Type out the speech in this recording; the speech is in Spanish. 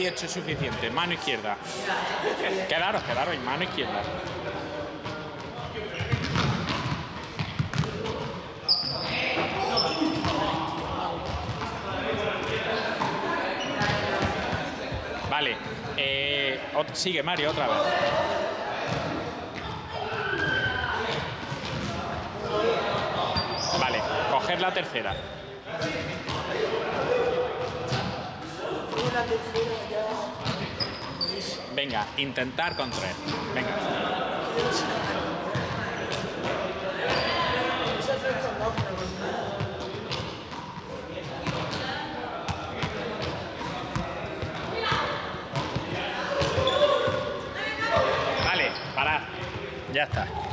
habéis hecho suficiente. Mano izquierda. Quedaros, y mano izquierda. Vale. Sigue Mario otra vez. Vale, coger la tercera. Venga, intentar con 3. Venga. Vale, parad. Ya está.